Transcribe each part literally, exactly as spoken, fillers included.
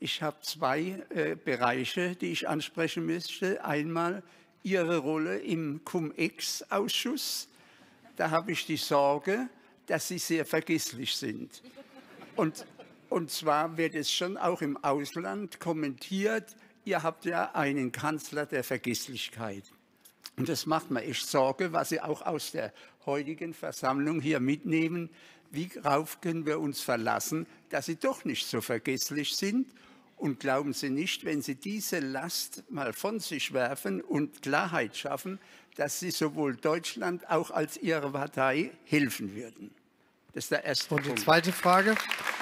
Ich habe zwei äh, Bereiche, die ich ansprechen möchte. Einmal Ihre Rolle im Cum-Ex-Ausschuss. Da habe ich die Sorge, dass Sie sehr vergesslich sind. Und, und zwar wird es schon auch im Ausland kommentiert, ihr habt ja einen Kanzler der Vergesslichkeit. Und das macht mir echt Sorge, was Sie auch aus der heutigen Versammlung hier mitnehmen. Wie rauf können wir uns verlassen, dass Sie doch nicht so vergesslich sind? Und glauben Sie nicht, wenn Sie diese Last mal von sich werfen und Klarheit schaffen, dass Sie sowohl Deutschland auch als Ihre Partei helfen würden? Das ist der erste Punkt. Und die zweite Frage?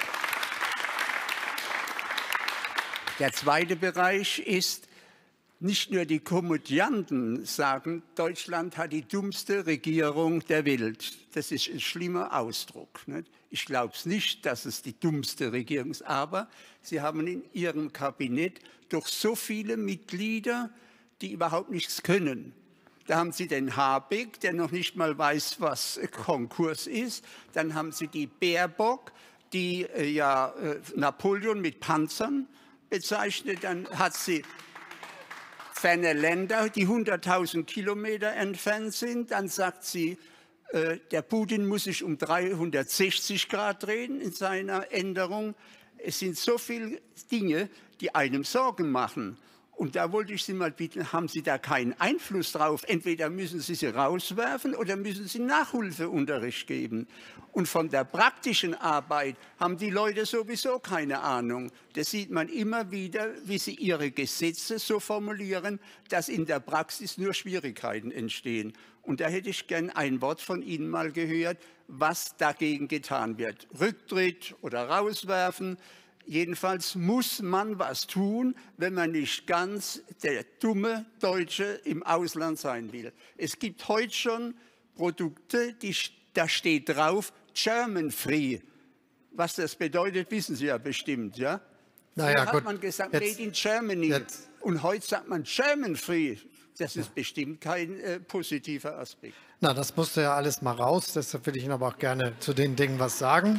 Der zweite Bereich ist, nicht nur die Komödianten sagen, Deutschland hat die dummste Regierung der Welt. Das ist ein schlimmer Ausdruck. Nicht? Ich glaube es nicht, dass es die dummste Regierung ist, aber sie haben in ihrem Kabinett doch so viele Mitglieder, die überhaupt nichts können. Da haben Sie den Habeck, der noch nicht mal weiß, was Konkurs ist. Dann haben Sie die Baerbock, die äh, ja äh, Napoleon mit Panzern bezeichnet. Dann hat sie ferne Länder, die hunderttausend Kilometer entfernt sind. Dann sagt sie, äh, der Putin muss sich um dreihundertsechzig Grad drehen in seiner Änderung. Es sind so viele Dinge, die einem Sorgen machen. Und da wollte ich Sie mal bitten, haben Sie da keinen Einfluss drauf? Entweder müssen Sie sie rauswerfen oder müssen Sie Nachhilfeunterricht geben. Und von der praktischen Arbeit haben die Leute sowieso keine Ahnung. Das sieht man immer wieder, wie sie ihre Gesetze so formulieren, dass in der Praxis nur Schwierigkeiten entstehen. Und da hätte ich gern ein Wort von Ihnen mal gehört, was dagegen getan wird. Rücktritt oder rauswerfen. Jedenfalls muss man was tun, wenn man nicht ganz der dumme Deutsche im Ausland sein will. Es gibt heute schon Produkte, die, da steht drauf, German Free. Was das bedeutet, wissen Sie ja bestimmt. Ja? Naja, Früher hat gut. man gesagt, Jetzt, Made in Germany. Jetzt. Und heute sagt man German Free. Das ist ja bestimmt kein äh, positiver Aspekt. Na, das musste ja alles mal raus. Deshalb will ich Ihnen aber auch gerne zu den Dingen was sagen.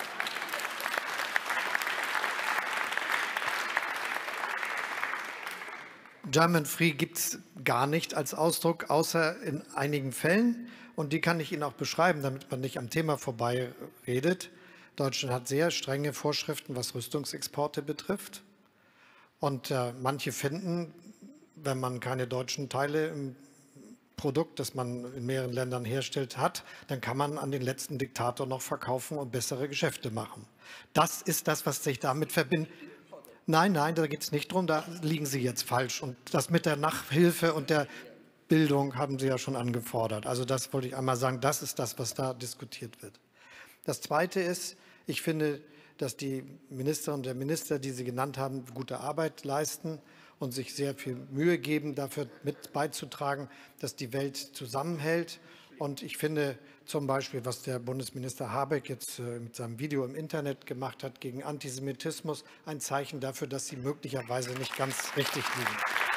German Free gibt es gar nicht als Ausdruck, außer in einigen Fällen. Und die kann ich Ihnen auch beschreiben, damit man nicht am Thema vorbei redet. Deutschland hat sehr strenge Vorschriften, was Rüstungsexporte betrifft. Und äh, manche finden, wenn man keine deutschen Teile im Produkt, das man in mehreren Ländern herstellt, hat, dann kann man an den letzten Diktator noch verkaufen und bessere Geschäfte machen. Das ist das, was sich damit verbindet. Nein, nein, da geht es nicht drum, da liegen Sie jetzt falsch. Und das mit der Nachhilfe und der Bildung haben Sie ja schon angefordert. Also das wollte ich einmal sagen, das ist das, was da diskutiert wird. Das Zweite ist, ich finde, dass die Ministerinnen und der Minister, die Sie genannt haben, gute Arbeit leisten und sich sehr viel Mühe geben, dafür mit beizutragen, dass die Welt zusammenhält. Und ich finde zum Beispiel, was der Bundesminister Habeck jetzt äh, mit seinem Video im Internet gemacht hat gegen Antisemitismus, ein Zeichen dafür, dass sie möglicherweise nicht ganz richtig liegen.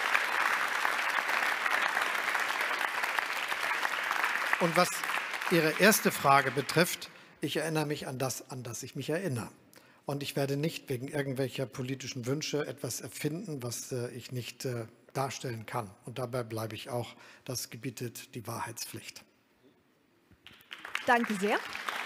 Und was Ihre erste Frage betrifft, ich erinnere mich an das, an das ich mich erinnere. Und ich werde nicht wegen irgendwelcher politischen Wünsche etwas erfinden, was äh, ich nicht äh, darstellen kann. Und dabei bleibe ich auch. Das gebietet die Wahrheitspflicht. Danke sehr.